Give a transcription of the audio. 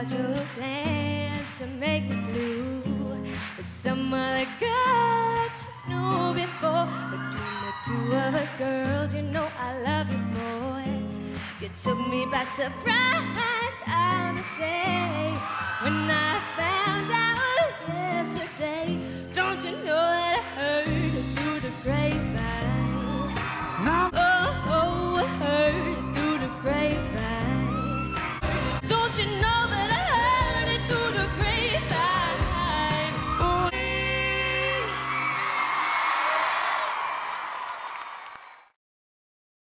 about your plans to make me blue. There's some other girl that you knew before. Between the two of us girls, you know I love you, boy. You took me by surprise.